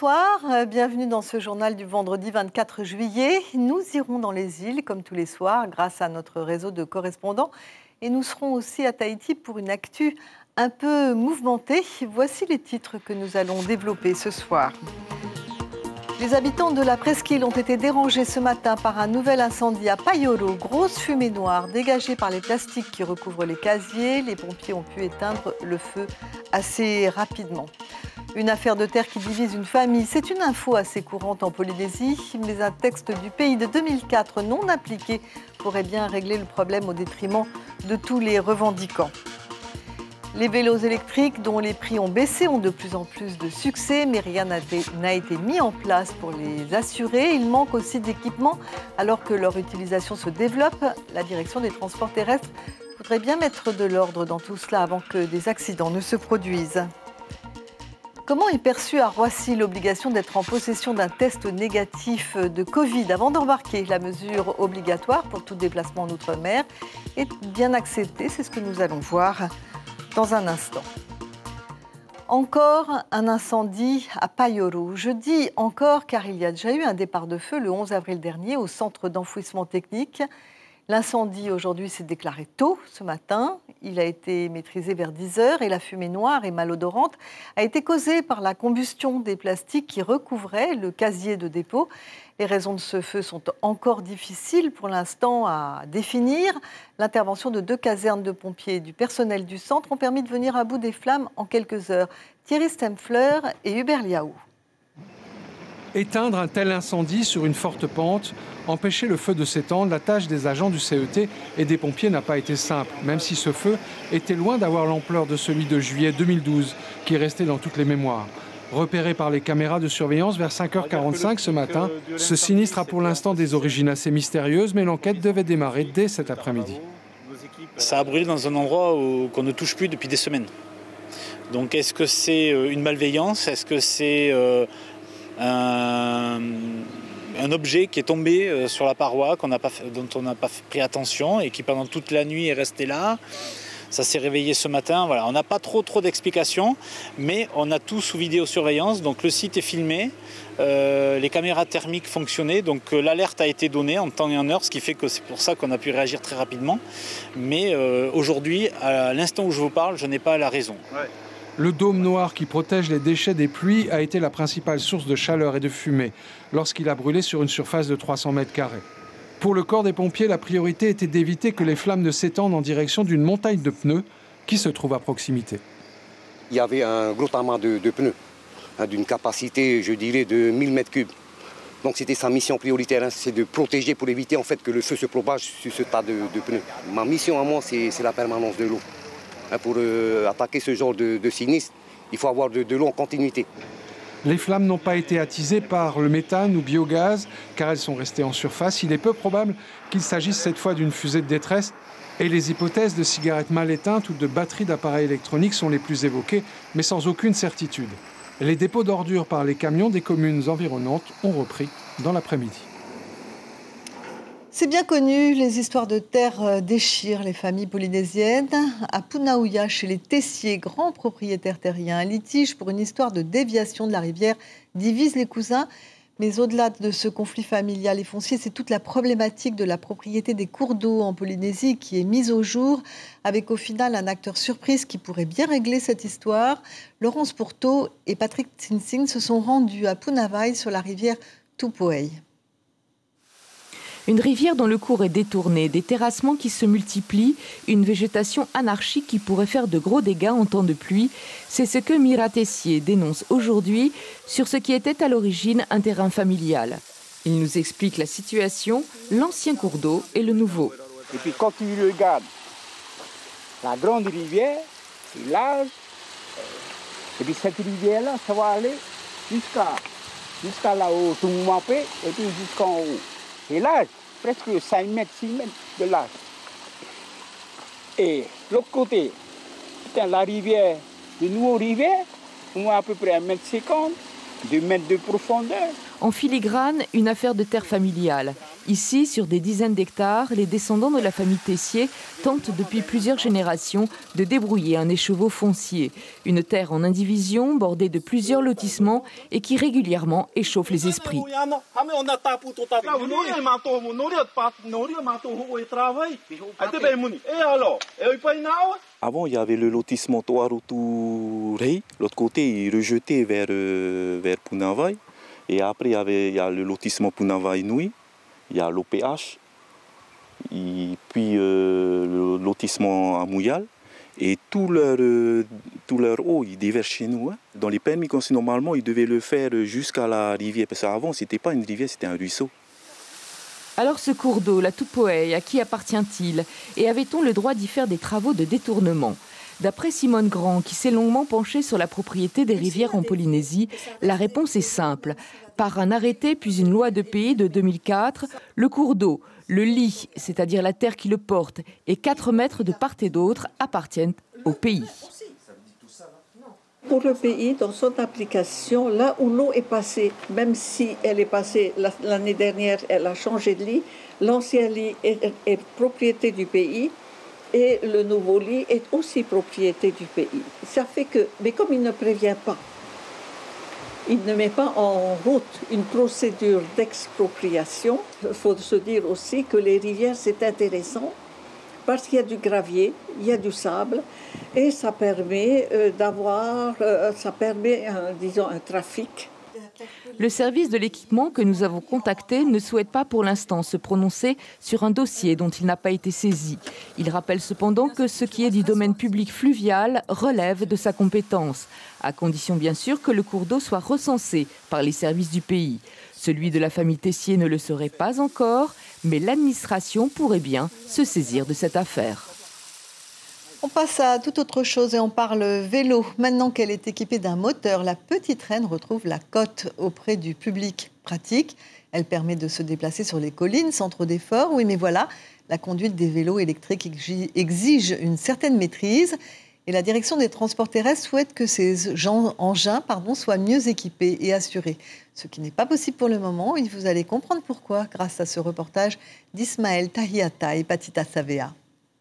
Bonsoir, bienvenue dans ce journal du vendredi 24 juillet. Nous irons dans les îles comme tous les soirs grâce à notre réseau de correspondants et nous serons aussi à Tahiti pour une actu un peu mouvementée. Voici les titres que nous allons développer ce soir. Les habitants de la presqu'île ont été dérangés ce matin par un nouvel incendie à Payoro. Grosse fumée noire dégagée par les plastiques qui recouvrent les casiers. Les pompiers ont pu éteindre le feu assez rapidement. Une affaire de terre qui divise une famille, c'est une info assez courante en Polynésie, mais un texte du pays de 2004 non appliqué pourrait bien régler le problème au détriment de tous les revendiquants. Les vélos électriques dont les prix ont baissé ont de plus en plus de succès, mais rien n'a été mis en place pour les assurer. Il manque aussi d'équipements alors que leur utilisation se développe. La direction des transports terrestres voudrait bien mettre de l'ordre dans tout cela avant que des accidents ne se produisent. Comment est perçue à Roissy l'obligation d'être en possession d'un test négatif de Covid avant d'embarquer? La mesure obligatoire pour tout déplacement en Outre-mer est bien acceptée, c'est ce que nous allons voir dans un instant. Encore un incendie à Payoro. Je dis encore car il y a déjà eu un départ de feu le 11 avril dernier au centre d'enfouissement technique. L'incendie aujourd'hui s'est déclaré tôt ce matin. Il a été maîtrisé vers 10 h et la fumée noire et malodorante a été causée par la combustion des plastiques qui recouvraient le casier de dépôt. Les raisons de ce feu sont encore difficiles pour l'instant à définir. L'intervention de 2 casernes de pompiers et du personnel du centre ont permis de venir à bout des flammes en quelques heures. Thierry Stempfler et Hubert Liaou. Éteindre un tel incendie sur une forte pente, empêcher le feu de s'étendre, la tâche des agents du CET et des pompiers n'a pas été simple, même si ce feu était loin d'avoir l'ampleur de celui de juillet 2012, qui est resté dans toutes les mémoires. Repéré par les caméras de surveillance vers 5h45 ce matin, ce sinistre a pour l'instant des origines assez mystérieuses, mais l'enquête devait démarrer dès cet après-midi. Ça a brûlé dans un endroit qu'on ne touche plus depuis des semaines. Donc est-ce que c'est une malveillance? Est-ce que c'est un objet qui est tombé sur la paroi dont on n'a pas pris attention et qui pendant toute la nuit est resté là? Ça s'est réveillé ce matin. Voilà. On n'a pas trop d'explications, mais on a tout sous vidéosurveillance. Donc le site est filmé, les caméras thermiques fonctionnaient, donc l'alerte a été donnée en temps et en heure, ce qui fait que c'est pour ça qu'on a pu réagir très rapidement. Mais aujourd'hui, à l'instant où je vous parle, je n'ai pas la raison. Ouais. Le dôme noir qui protège les déchets des pluies a été la principale source de chaleur et de fumée lorsqu'il a brûlé sur une surface de 300 mètres carrés. Pour le corps des pompiers, la priorité était d'éviter que les flammes ne s'étendent en direction d'une montagne de pneus qui se trouve à proximité. Il y avait un gros amas de pneus, d'une capacité, je dirais, de 1000 mètres cubes. Donc c'était sa mission prioritaire, c'est de protéger pour éviter en fait que le feu se propage sur ce tas de pneus. Ma mission à moi, c'est la permanence de l'eau. Pour attaquer ce genre de sinistre, il faut avoir de l'eau en continuité. Les flammes n'ont pas été attisées par le méthane ou biogaz, car elles sont restées en surface. Il est peu probable qu'il s'agisse cette fois d'une fusée de détresse. Et les hypothèses de cigarettes mal éteintes ou de batteries d'appareils électroniques sont les plus évoquées, mais sans aucune certitude. Les dépôts d'ordures par les camions des communes environnantes ont repris dans l'après-midi. C'est bien connu, les histoires de terre déchirent les familles polynésiennes. À Punaouia, chez les Tessiers, grands propriétaires terriens, un litige pour une histoire de déviation de la rivière divise les cousins. Mais au-delà de ce conflit familial et foncier, c'est toute la problématique de la propriété des cours d'eau en Polynésie qui est mise au jour, avec au final un acteur surprise qui pourrait bien régler cette histoire. Laurence Pourteau et Patrick Tsinsing se sont rendus à Punavai sur la rivière Tupoei. Une rivière dont le cours est détourné, des terrassements qui se multiplient, une végétation anarchique qui pourrait faire de gros dégâts en temps de pluie. C'est ce que Mira Tessier dénonce aujourd'hui sur ce qui était à l'origine un terrain familial. Il nous explique la situation, l'ancien cours d'eau et le nouveau. Et puis quand tu regardes la grande rivière, c'est large. Et puis cette rivière-là, ça va aller jusqu'à là-haut, tout Tumapé, et puis jusqu'en haut. Et là, presque 5 mètres, 6 mètres de large. Et l'autre côté, la rivière, de nouveau rivière, on a à peu près 1,50 m, 2 mètres de profondeur. En filigrane, une affaire de terre familiale. Ici, sur des dizaines d'hectares, les descendants de la famille Tessier tentent depuis plusieurs générations de débrouiller un écheveau foncier. Une terre en indivision, bordée de plusieurs lotissements et qui régulièrement échauffe les esprits. Avant, il y avait le lotissement Toarutu-Rei. L'autre côté, il rejetait vers Punavai. Et après, il y a le lotissement Punavai-Nui. Il y a l'OPH. Et puis le lotissement à Mouyal. Et tout leur eau, ils déversent chez nous. Hein. Dans les permis, normalement, ils devaient le faire jusqu'à la rivière. Parce qu'avant, ce n'était pas une rivière, c'était un ruisseau. Alors ce cours d'eau, la Tupoei, à qui appartient-il? Et avait-on le droit d'y faire des travaux de détournement? D'après Simone Grand, qui s'est longuement penchée sur la propriété des rivières en Polynésie, la réponse est simple. Par un arrêté puis une loi de pays de 2004, le cours d'eau, le lit, c'est-à-dire la terre qui le porte, et 4 mètres de part et d'autre appartiennent au pays. Pour le pays, dans son application, là où l'eau est passée, même si elle est passée l'année dernière, elle a changé de lit, l'ancien lit est propriété du pays et le nouveau lit est aussi propriété du pays. Ça fait que, mais comme il ne prévient pas, il ne met pas en route une procédure d'expropriation, il faut se dire aussi que les rivières, c'est intéressant parce qu'il y a du gravier, il y a du sable, et ça permet disons, un trafic. Le service de l'équipement que nous avons contacté ne souhaite pas pour l'instant se prononcer sur un dossier dont il n'a pas été saisi. Il rappelle cependant que ce qui est du domaine public fluvial relève de sa compétence, à condition bien sûr que le cours d'eau soit recensé par les services du pays. Celui de la famille Tessier ne le serait pas encore, mais l'administration pourrait bien se saisir de cette affaire. On passe à toute autre chose et on parle vélo. Maintenant qu'elle est équipée d'un moteur, la petite reine retrouve la cote auprès du public. Pratique, elle permet de se déplacer sur les collines sans trop d'efforts. Oui, mais voilà, la conduite des vélos électriques exige une certaine maîtrise. Et la direction des transports terrestres souhaite que ces engins soient mieux équipés et assurés. Ce qui n'est pas possible pour le moment. Et vous allez comprendre pourquoi grâce à ce reportage d'Ismaël Tahiata et Patita Savea.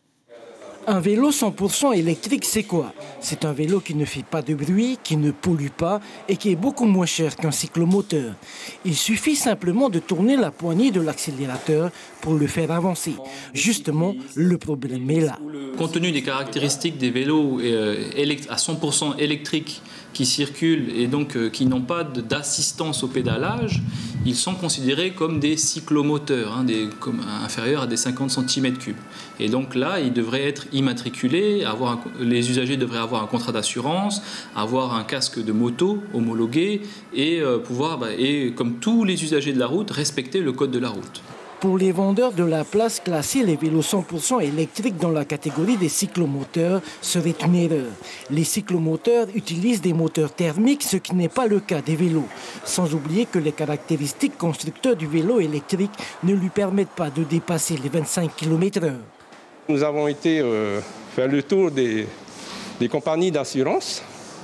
Un vélo 100% électrique, c'est quoi? C'est un vélo qui ne fait pas de bruit, qui ne pollue pas et qui est beaucoup moins cher qu'un cyclomoteur. Il suffit simplement de tourner la poignée de l'accélérateur pour le faire avancer. Justement, le problème est là. Compte tenu des caractéristiques des vélos à 100% électriques qui circulent et donc qui n'ont pas d'assistance au pédalage, ils sont considérés comme des cyclomoteurs, inférieurs à des 50 cm3. Et donc là, ils devraient être immatriculés, les usagers devraient avoir un contrat d'assurance, avoir un casque de moto homologué et et comme tous les usagers de la route, respecter le code de la route. Pour les vendeurs de la place, classer les vélos 100% électriques dans la catégorie des cyclomoteurs serait une erreur. Les cyclomoteurs utilisent des moteurs thermiques, ce qui n'est pas le cas des vélos. Sans oublier que les caractéristiques constructeurs du vélo électrique ne lui permettent pas de dépasser les 25 km/h. Nous avons été faire le tour des compagnies d'assurance,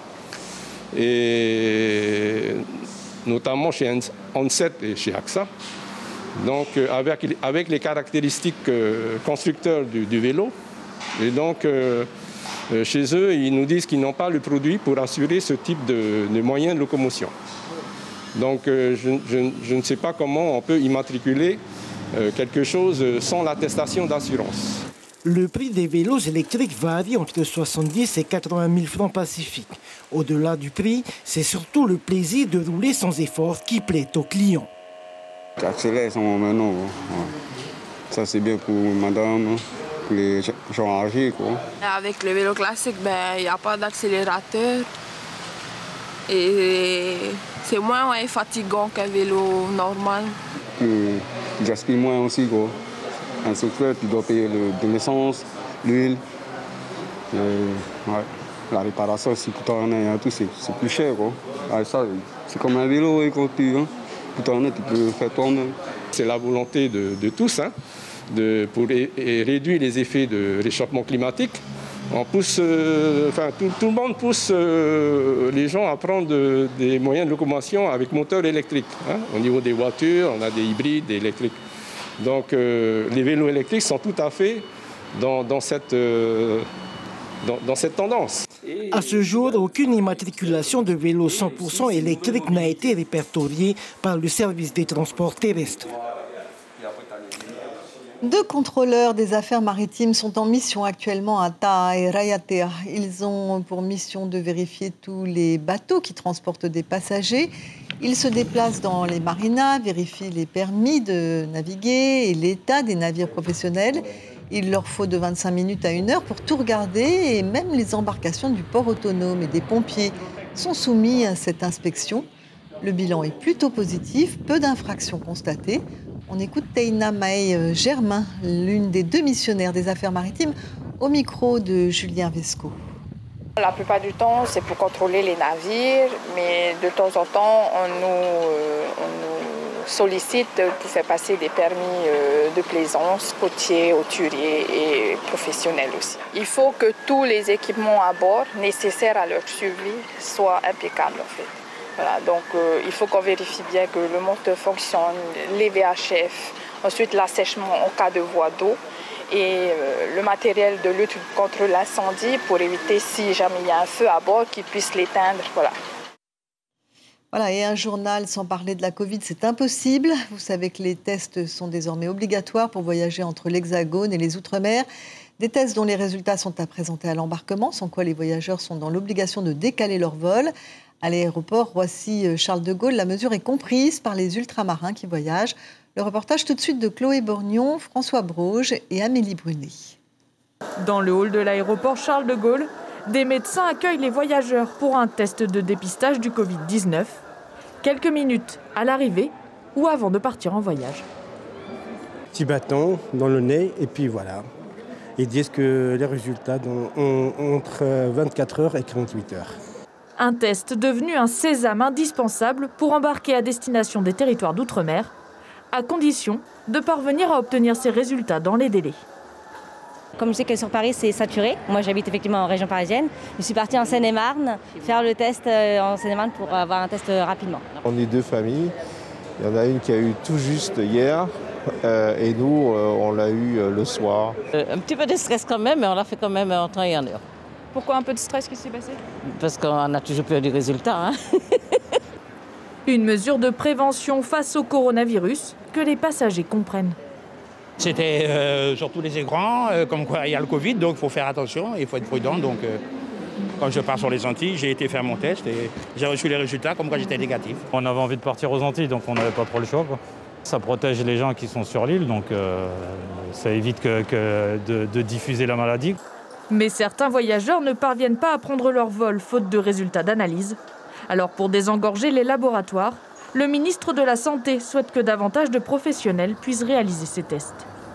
et notamment chez Onset et chez AXA. Donc avec les caractéristiques constructeurs du vélo. Et donc chez eux, ils nous disent qu'ils n'ont pas le produit pour assurer ce type de moyen de locomotion. Donc je ne sais pas comment on peut immatriculer quelque chose sans l'attestation d'assurance. Le prix des vélos électriques varie entre 70 et 80 000 francs pacifiques. Au-delà du prix, c'est surtout le plaisir de rouler sans effort qui plaît aux clients. Accélère son maintenant. Ça c'est bien pour madame, pour les gens âgés. Avec le vélo classique, il n'y a pas d'accélérateur. Et c'est moins fatigant qu'un vélo normal. Tu gaspilles moins aussi. Un souffleur, tu dois payer l'essence, l'huile. La réparation, si tout en est, tout, c'est plus cher. Ça, c'est comme un vélo quand tu peux faire tourner. C'est la volonté de tous pour réduire les effets de réchauffement climatique. On pousse, tout le monde pousse les gens à prendre des moyens de locomotion avec moteur électrique. Au niveau des voitures, on a des hybrides, des électriques. Donc les vélos électriques sont tout à fait dans cette tendance. À ce jour, aucune immatriculation de vélos 100% électriques n'a été répertoriée par le service des transports terrestres. 2 contrôleurs des affaires maritimes sont en mission actuellement à Taha et Rayatea. Ils ont pour mission de vérifier tous les bateaux qui transportent des passagers. Ils se déplacent dans les marinas, vérifient les permis de naviguer et l'état des navires professionnels. Il leur faut de 25 minutes à 1 heure pour tout regarder et même les embarcations du port autonome et des pompiers sont soumis à cette inspection. Le bilan est plutôt positif, peu d'infractions constatées. On écoute Teina May Germain, l'une des 2 missionnaires des affaires maritimes, au micro de Julien Vesco. La plupart du temps, c'est pour contrôler les navires, mais de temps en temps, on nous sollicite pour faire passer des permis de plaisance, côtiers, hauturiers et professionnels aussi. Il faut que tous les équipements à bord nécessaires à leur survie soient impeccables en fait. Voilà, donc il faut qu'on vérifie bien que le moteur fonctionne, les VHF, ensuite l'assèchement en cas de voie d'eau et le matériel de lutte contre l'incendie pour éviter si jamais il y a un feu à bord qu'il puisse l'éteindre. Voilà, et un journal sans parler de la Covid, c'est impossible. Vous savez que les tests sont désormais obligatoires pour voyager entre l'Hexagone et les Outre-mer. Des tests dont les résultats sont à présenter à l'embarquement, sans quoi les voyageurs sont dans l'obligation de décaler leur vol. À l'aéroport Roissy-Charles de Gaulle, la mesure est comprise par les ultramarins qui voyagent. Le reportage tout de suite de Chloé Borgnon, François Broge et Amélie Brunet. Dans le hall de l'aéroport Charles de Gaulle, des médecins accueillent les voyageurs pour un test de dépistage du Covid-19. Quelques minutes à l'arrivée ou avant de partir en voyage. Petit bâton dans le nez et puis voilà. Ils disent que les résultats entre 24 heures et 48 heures. Un test devenu un sésame indispensable pour embarquer à destination des territoires d'outre-mer, à condition de parvenir à obtenir ces résultats dans les délais. Comme je sais que sur Paris, c'est saturé. Moi, j'habite effectivement en région parisienne. Je suis partie en Seine-et-Marne faire le test en Seine-et-Marne pour avoir un test rapidement. On est 2 familles. Il y en a une qui a eu tout juste hier et nous, on l'a eu le soir. Un petit peu de stress quand même, mais on l'a fait quand même en temps et en heure. Pourquoi un peu de stress? Qu'est-ce qui s'est passé? Parce qu'on a toujours peur du résultat. Une mesure de prévention face au coronavirus que les passagers comprennent. C'était sur tous les écrans, comme quoi il y a le Covid, donc il faut faire attention, il faut être prudent. Donc, quand je pars sur les Antilles, j'ai été faire mon test et j'ai reçu les résultats comme quoi j'étais négatif. On avait envie de partir aux Antilles, donc on n'avait pas trop le choix. Ça protège les gens qui sont sur l'île, donc ça évite de diffuser la maladie. Mais certains voyageurs ne parviennent pas à prendre leur vol faute de résultats d'analyse. Alors pour désengorger les laboratoires, le ministre de la Santé souhaite que davantage de professionnels puissent réaliser ces tests.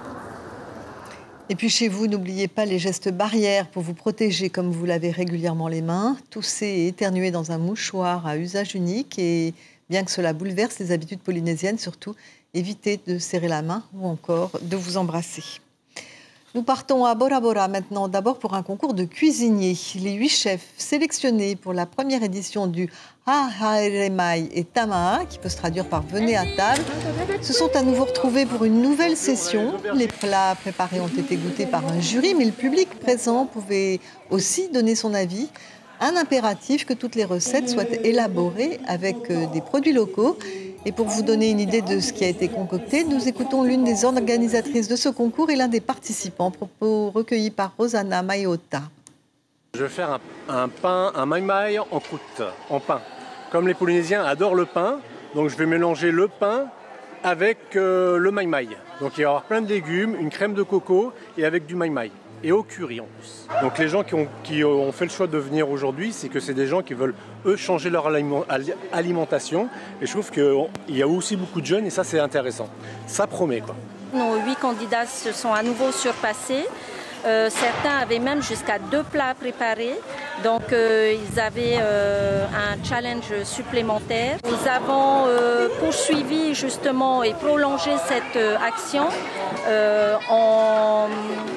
Et puis chez vous, n'oubliez pas les gestes barrières pour vous protéger comme vous lavez régulièrement les mains. Tousser et éternuer dans un mouchoir à usage unique. Et bien que cela bouleverse les habitudes polynésiennes, surtout évitez de serrer la main ou encore de vous embrasser. Nous partons à Bora Bora maintenant, d'abord pour un concours de cuisiniers. Les 8 chefs sélectionnés pour la première édition du Hahaeremai et Tamaha, qui peut se traduire par « Venez à table », se sont à nouveau retrouvés pour une nouvelle session. Les plats préparés ont été goûtés par un jury, mais le public présent pouvait aussi donner son avis. Un impératif que toutes les recettes soient élaborées avec des produits locaux. Et pour vous donner une idée de ce qui a été concocté, nous écoutons l'une des organisatrices de ce concours et l'un des participants, propos recueillis par Rosanna Maiota. Je vais faire un pain, un maïmaï en croûte, en pain. Comme les Polynésiens adorent le pain, donc je vais mélanger le pain avec le maïmaï. Donc il va y avoir plein de légumes, une crème de coco et avec du maïmaï. Et au curry en plus. Donc les gens qui ont fait le choix de venir aujourd'hui, c'est que c'est des gens qui veulent, eux, changer leur alimentation. Et je trouve qu'il y a aussi beaucoup de jeunes et ça, c'est intéressant. Ça promet, quoi. Nos 8 candidats se sont à nouveau surpassés. Certains avaient même jusqu'à 2 plats préparés. Donc ils avaient un challenge supplémentaire. Nous avons poursuivi justement et prolongé cette action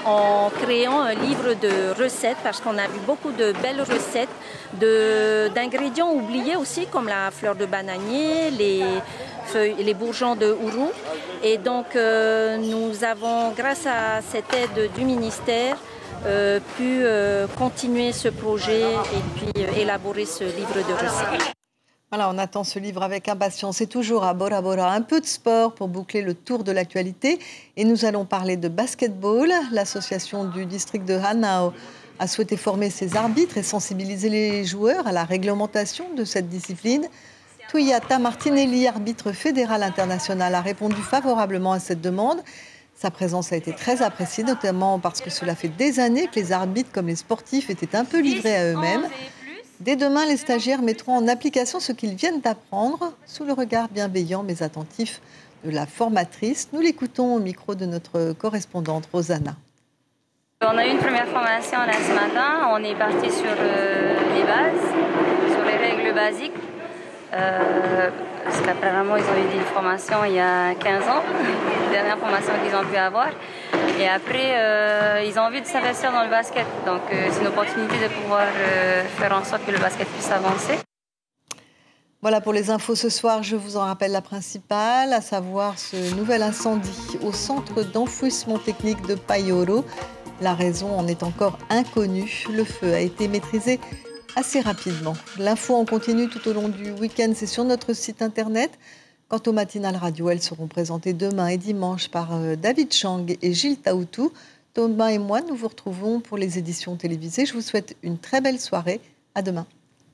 en créant un livre de recettes parce qu'on a vu beaucoup de belles recettes d'ingrédients oubliés aussi comme la fleur de bananier, les bourgeons de hourou. Et donc nous avons, grâce à cette aide du ministère, pu continuer ce projet et puis élaborer ce livre de recettes. Voilà, on attend ce livre avec impatience. C'est toujours à Bora Bora. Un peu de sport pour boucler le tour de l'actualité. Et nous allons parler de basketball. L'association du district de Hanau a souhaité former ses arbitres et sensibiliser les joueurs à la réglementation de cette discipline. Tuyata Martinelli, arbitre fédéral international, a répondu favorablement à cette demande. Sa présence a été très appréciée, notamment parce que cela fait des années que les arbitres, comme les sportifs, étaient un peu livrés à eux-mêmes. Dès demain, les stagiaires mettront en application ce qu'ils viennent d'apprendre sous le regard bienveillant mais attentif de la formatrice. Nous l'écoutons au micro de notre correspondante Rosanna. On a eu une première formation là ce matin. On est parti sur les bases, sur les règles basiques. Parce qu'apparemment, ils ont eu des formations il y a 15 ans, la dernière formation qu'ils ont pu avoir. Et après, ils ont envie de s'investir dans le basket. Donc, c'est une opportunité de pouvoir faire en sorte que le basket puisse avancer. Voilà pour les infos ce soir. Je vous en rappelle la principale, à savoir ce nouvel incendie au centre d'enfouissement technique de Paioro. La raison en est encore inconnue. Le feu a été maîtrisé assez rapidement. L'info en continue tout au long du week-end, c'est sur notre site internet. Quant aux matinales radio, elles seront présentées demain et dimanche par David Chang et Gilles Taoutou. Thomas et moi, nous vous retrouvons pour les éditions télévisées. Je vous souhaite une très belle soirée. À demain.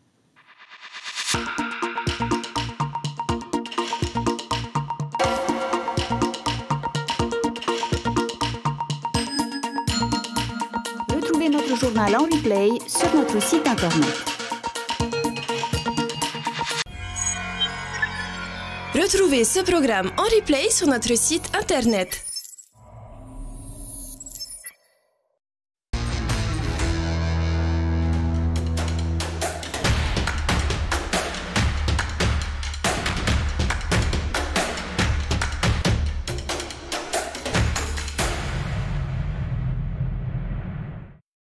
Retrouvez notre journal en replay sur notre site internet. Retrouvez ce programme en replay sur notre site internet.